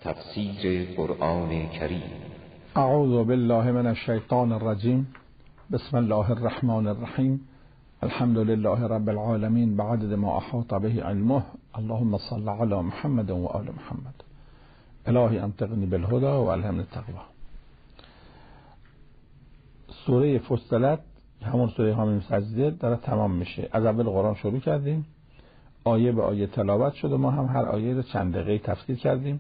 تفسیر قرآن کریم. اعوذ بالله من الشیطان الرجیم. بسم الله الرحمن الرحیم. الحمد لله رب العالمین بعدد ما احاط به علمه. اللهم صل علی محمد و آل محمد. الهی انطقنی بالهدى و الهمنی التقوی. سوره فصلت، همون سوره حامیم سجده، داره تمام میشه. از اول قرآن شروع کردیم، آیه به آیه تلاوت شد و ما هم هر آیه رو چند دقیقه تفسیر کردیم.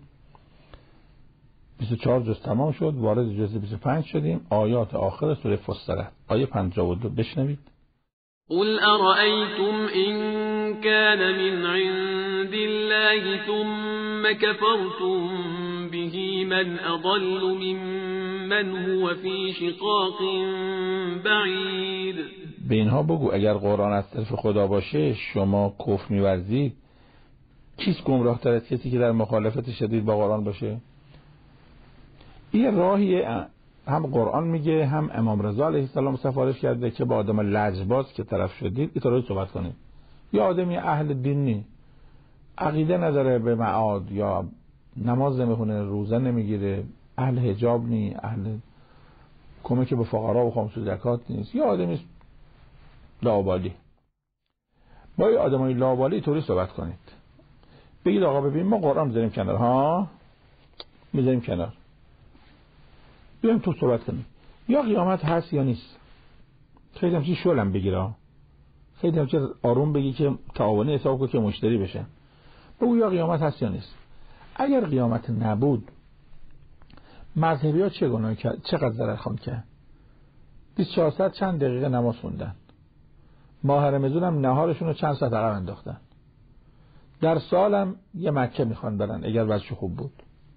24 جز تمام شد، وارد جز 25 شدیم. آیات آخر سوره فصلت، آیه 52 بشنوید. قل أرأيتم إن كان من عند الله ثم كفرتم به من أضل ممن هو في شقاق بعید. به اینها بگو اگر قرآن از طرف خدا باشه شما کفر می‌ورزید، کیست گمراه تر از کسی که در مخالفت شدید با قرآن باشه؟ این راهیه هم قرآن میگه، هم امام رضا علیه السلام سفارش کرده که با آدم لجباز که طرف شدید اینطوری صحبت کنید. یا آدمی اهل دین نی، عقیده نداره به معاد، یا نماز نمیخونه، روزه نمیگیره، اهل حجاب نی، اهل کمک به فقرا و خمس و زکات نیست، یا آدمی لاابالی. با این آدمای لاابالی اینطوری صحبت کنید. بگید آقا ببین ما قرآن میذاریم کنار، ها میذاریم کنار، بیایم تو صحبت کنیم. یا قیامت هست یا نیست. خیلی همچی شلم بگیره، خیلی همچی آروم بگی که تعاونی حساب کنه که مشتری بشه. بگو یا قیامت هست یا نیست. اگر قیامت نبود، مذهبی ها چه گناهی کرد؟ چقدر ضرر خوان کرد؟ 24 ساعت چند دقیقه نماز خوندن، ماه رمضان هم نهارشون رو چند ساعت عقب انداختن، در سالم یه مکه میخوان برن اگر وضعش خوب بود،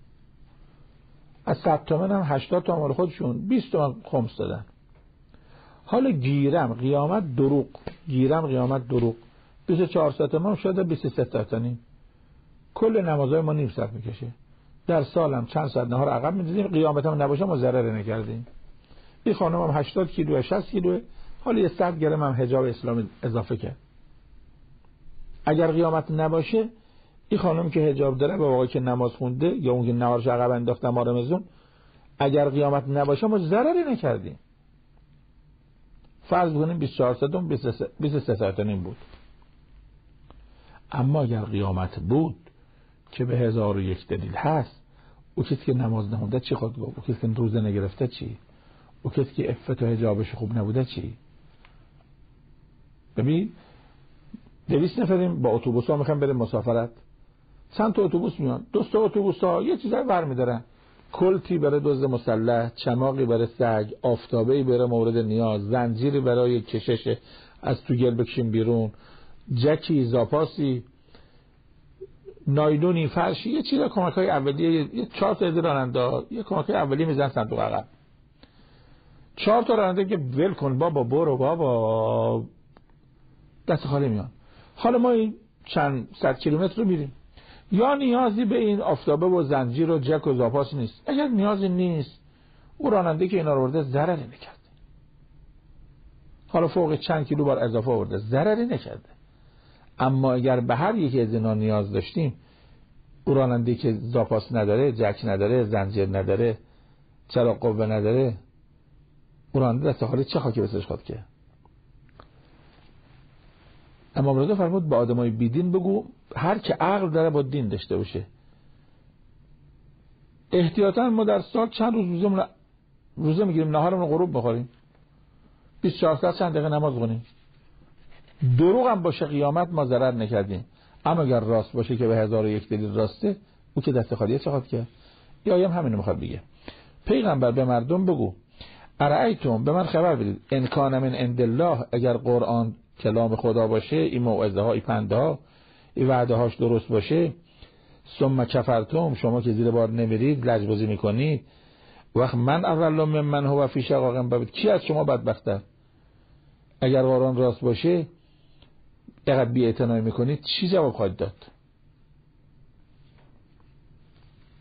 از 100 تومن هم 80 تومن مال خودشون 20 تومن خمس دادن. حالا گیرم قیامت دروغ 24 ساعت ما شده 23 ساعت نیم. کل نمازهای ما نیم ساعت میکشه، در سالم چند ساعت نهار عقب میدادیم، قیامت هم نباشه ما ضرر نکردیم. این خانم هم 80 کیلو 60 کیلو، حالا یه 100 گرم هم حجاب اسلامی اضافه کرد. اگر قیامت نباشه، این خانم که حجاب داره با آقای که نماز خونده یا اون که نهارش عقب انداخته ما رمضان، اگر قیامت نباشه ما ضرری نکردیم. فرض بکنیم 24 ساعت 23 ساعت نیم بود. اما اگر قیامت بود که به 1001 دلیل هست، او کسی که نماز نخونده چی خود گفت؟ او کسی که روزه نگرفته چی؟ او کسی که عفت و حجابش خوب نبوده چی؟ ببین 200 نفریم با اتوبوس ها میخوام بریم مسافرت، چند تا اتوبوس میان، 2 تا اتوبوس ها یه چیزایی برمی‌دارن، کلتی برای دزد مسلح، چماقی برای سگ، آفتابه‌ای برای مورد نیاز، زنجیری برای کشش از تو گل بکشیم بیرون، جکی، زاپاسی، نایلونی، فرشی، یه چیز کمک‌های اولیه، یه 4 تا راننده یه کمک‌های اولیه میزنن صندوق عقب. 4 تا راننده که ول کن بابا، برو بابا، دست خالی میان. حالا ما این چند صد کیلومتر رو میریم، یا نیازی به این آفتابه و زنجیر و جک و زاپاس نیست. اگر نیازی نیست، او راننده که اینا رو آورده ضرری نکرده. حالا فوق چند کیلو بار اضافه آورده، ضرری نکرده. اما اگر به هر یکی از اینا نیاز داشتیم، او راننده که زاپاس نداره، جک نداره، زنجیر نداره، چراغ قوه نداره، او راننده دست خالی چه خاکی بسرش خود که. امام رضا فرمود با آدمای بیدین بگو هر که عقل داره با دین داشته باشه. احتیاطاً ما در سال چند روز روزه میگیریم، نهارمون رو غروب بخوریم، 24 ساعت چند دقیقه نماز بخونیم. دروغ هم باشه قیامت ما ضرر نکردیم. اما اگر راست باشه که به 1001 دلیل راسته، او که دست خالیه چه خواهد کرد؟ یا همینو میخواد بگه. پیغمبر به مردم بگو ارایتم، به من خبر بدید، ان کان من عند الله، اگر قرآن کلام خدا باشه، این موعظه ها، این پنده ها، این وعده هاش درست باشه، ثم کفرتم، شما که زیر بار نمیرید، لجبازی میکنید، وقت من اول من هو فی شقاق بعید، کی از شما بدبخته؟ اگر قرآن راست باشه اینقدر بی‌اعتنایی میکنید، چی جواب خواهید داد؟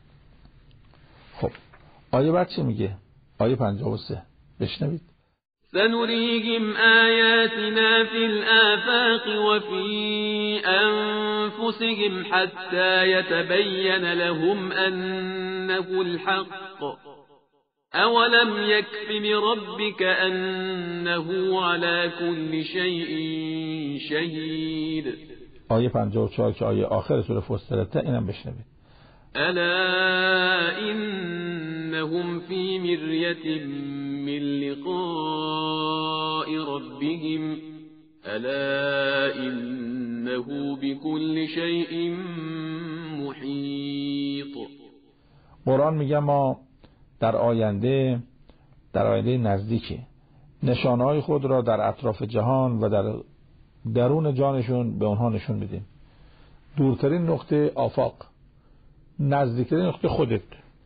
خب آیه بعد چی میگه؟ آیه 53 بشنوید. سنريهم آياتنا في الآفاق وفي أنفسهم حتى يتبين لهم أنه الحق أولم يكف بربك أنه على كل شيء شهيد. آیه 54 که آیه آخر سوره فصلت، اینم بشنوید. ألا إنهم في مرية من لقاء ربهم ألا إنه بكل شيء محيط. قرآن میگه ما در آینده نزدیکی نشانهای خود را در اطراف جهان و در درون جانشون به اونها نشون میدیم. دورترین نقطه آفاق، نزدیکترین نقطه خودت.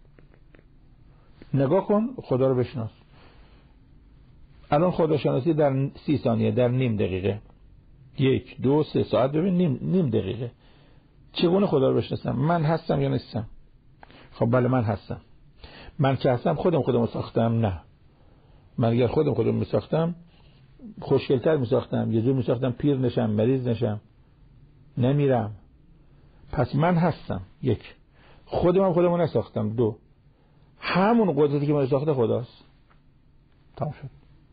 نگاه کن، خدا رو بشناس. الان خداشناسی در 30 ثانیه، در نیم دقیقه، 1 2 3 ساعت ببین، نیم دقیقه. چگونه خدا رو بشناسم؟ من هستم یا نیستم؟ خب بله من هستم. من که هستم خودم ساختم؟ نه. من اگر خودم میساختم خوشگل‌تر میساختم، یه جور میساختم پیر نشم، مریض نشم، نمیرم. پس من هستم. 1 خودمو نساختم. 2 همون قدرتی که من ساخته خداست. تمام شد.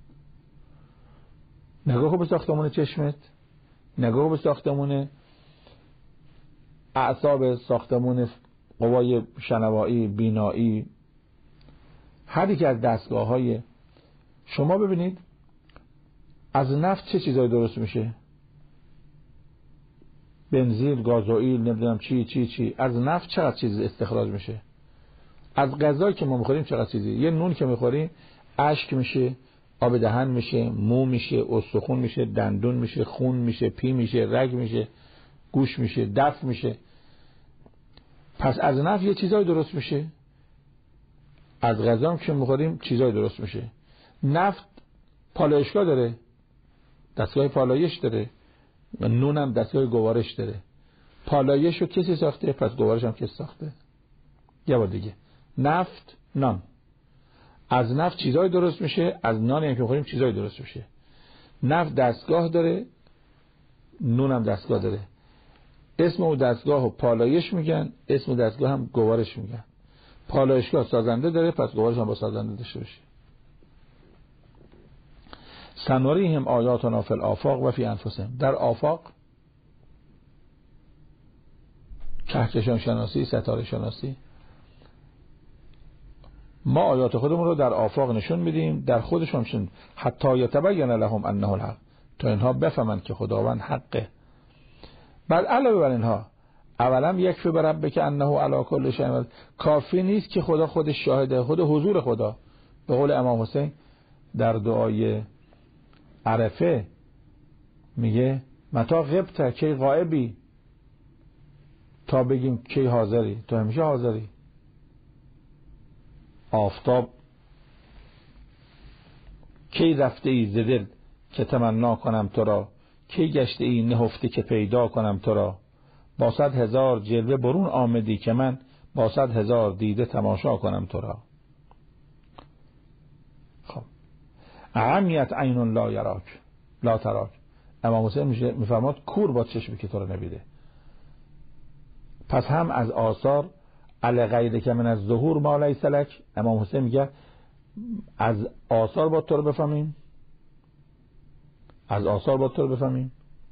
نگاه کن به ساختمون چشمت، نگاه به ساختمون اعصاب، ساختمون قوای شنوایی، بینایی، هر یک از دستگاه‌های شما. ببینید از نفت چه چیزایی درست میشه؟ بنزین، گازوئیل، نمیدونم چی. از نفت چقدر چیز استخراج میشه؟ از غذایی که ما میخوریم چقدر چیزی؟ یه نون که میخوریم اشک میشه، آب دهن میشه، مو میشه، استخون میشه، دندون میشه، خون میشه، پی میشه، رگ میشه، گوش میشه، دف میشه. پس از نفت یه چیزایی درست میشه. از غذا که میخوریم چیزایی درست میشه. نفت پالایشگاه داره، دستگاه پالایش داره، نون هم دستگاه گوارش داره. پالایش رو کسی ساخته، پس گوارش هم کسی ساخته. یه بار دیگه، نفت، نان. از نفت چیزای درست میشه، از نانی هم که میخوریم چیزای درست میشه. نفت دستگاه داره، نون هم دستگاه داره. اسم اون دستگاه رو پالایش میگن، اسم دستگاه هم گوارش میگن. پالایشگاه سازنده داره، پس گوارش هم با سازنده داشته باشه. سنوریهم آیاتنا فی الآفاق و فی انفسهم. در آفاق کهکشان شناسی، ستاره شناسی، ما آیات خودمون رو در آفاق نشون میدیم، در خودشون نشون، حتی یتبین لهم انه الحق، تا اینها بفهمند که خداوند حقه. بعد علاوه بر اینها اولا یکفی بر ربک انه علی کل شیء، کافی نیست که خدا خودش شاهده، خود حضور خدا. به قول امام حسین در دعای عرفه میگه متا غبت، کی غائبی، تا بگیم کی حاضری، تو همیشه حاضری. آفتاب کی رفته ای ز دل که تمنا کنم تو را، کی گشته ای نهفته که پیدا کنم تو را، با 100,000 جلوه برون آمدی که من با 100,000 دیده تماشا کنم تو را. خب عمیت عین لا یراک لا تراک. امام حسین میفرماد کور با چشمی که تو رو نبیده. پس هم از آثار علی غیر که من از ظهور ما لیس لک، امام حسین میگه از آثار با تو رو بفهمیم، از آثار با تو رو بفهمیم.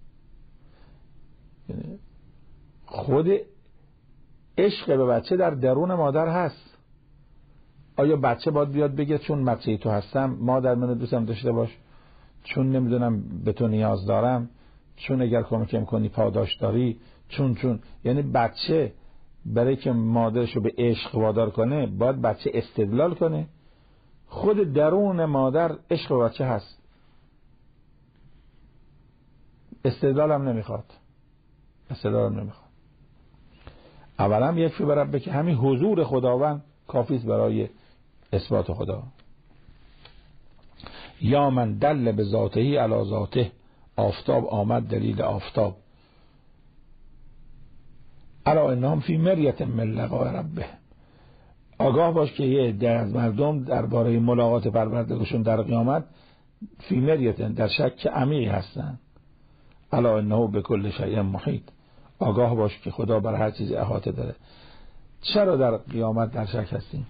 خود عشق به بچه در درون مادر هست. آیا بچه باید بیاد بگه چون بچه تو هستم مادر منو دوستم داشته باش، چون نمیدونم به تو نیاز دارم، چون اگر کمکم کنی پاداش داری، چون یعنی بچه برای که مادرشو به عشق وادار کنه باید بچه استدلال کنه؟ خود درون مادر عشق به بچه هست، استدلال هم نمیخواد. اولا یکفی بر ربک، همین حضور خداوند کافیست برای اثبات خدا. یا من دل به ذاته علی ذاته، آفتاب آمد دلیل آفتاب. الا انهم فی مریة من لقاء ربه. آگاه باش که یه عده از مردم درباره ملاقات پروردگارشون در قیامت فی مریت، در شک عمیقی هستن. الا انه بكل شیء محیط، آگاه باش که خدا بر هر چیزی احاطه داره. چرا در قیامت در شک هستیم؟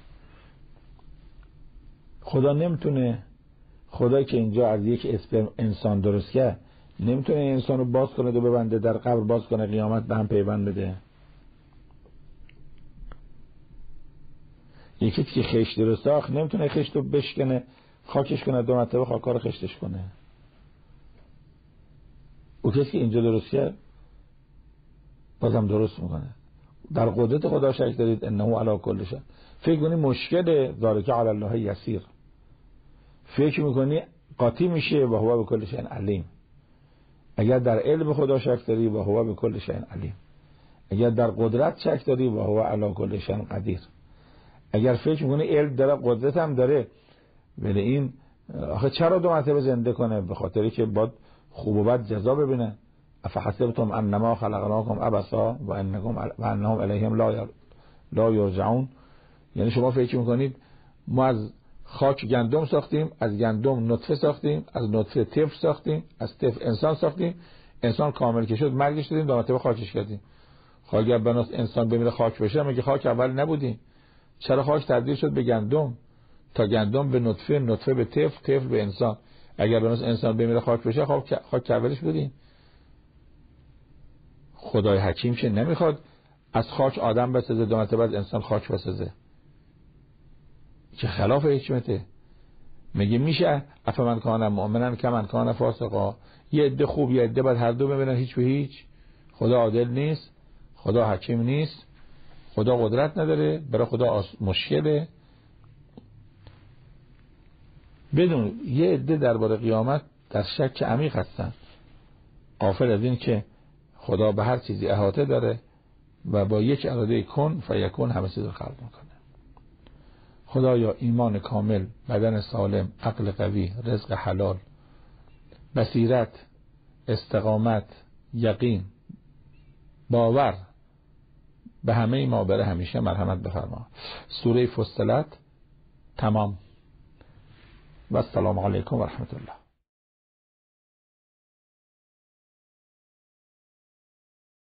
خدا نمیتونه، خدایی که اینجا از یک اسپرم انسان درست کرد نمیتونه انسان رو باز کنه و ببنده، در قبر باز کنه، قیامت به هم پیوند بده؟ یکی که خشت درست ساخت نمیتونه خشت رو بشکنه، خاکش کنه، 2 مرتبه خاکار خشتش کنه. او کسی که اینجا درست کرد بازم درست میکنه. در قدرت خدا شک دارید؟ انه علی کل شیء. فکر کنی مشکل ذالک علی الله یسیر، فکر میکنی قاطی میشه و هو بكل شیء علیم. اگر در علم خدا شک داری و هو بكل شیء علیم. اگر در قدرت شک داری و هو علی کل شیء قدیر. اگر فکر میکنی علم داره قدرت هم داره، ولی این آخه چرا 2 مرتبه زنده کنه؟ به خاطری که باید خوب و بد جزا ببینه. افحسبتم انما خلقناکم عبثا و انهم الیهم لا یرجعون. یعنی شما فکر میکنید ما از خاک گندم ساختیم، از گندم نطفه ساختیم، از نطفه طفل ساختیم، از طفل انسان ساختیم، انسان کامل که شد مرگش دادیم، 2 مرتبه خاکش کردیم. خب اگر بناس انسان بمیره خاک بشه، مگه خاک اول نبودیم؟ چرا خاک تبدیل شد به گندم؟ تا گندم به نطفه، نطفه به طفل، طفل به انسان. اگر بناس انسان بمیره خاک بشه، خاک اولش بودیم. خدای حکیم که نمیخواد از خاک آدم بسازه، 2 مرتبه از انسان خاک بسازه، که خلاف حکمته. میگه میشه افمن کان مؤمنا کمن کان فاسقا، یه عده خوب یه عده بد هر دو ببینن هیچ به هیچ. خدا عادل نیست، خدا حکیم نیست، خدا قدرت نداره، برای خدا مشکله. بدون یه عده درباره قیامت در شک عمیق هستن، غافل از این که خدا به هر چیزی احاطه داره و با یک اراده کن فیکون همه چیز رو خلق میکنه. خدایا ایمان کامل، بدن سالم، عقل قوی، رزق حلال، بصیرت، استقامت، یقین، باور به همه ما بره همیشه مرحمت بفرما. سوره فصلت تمام. و السلام علیکم و رحمت الله.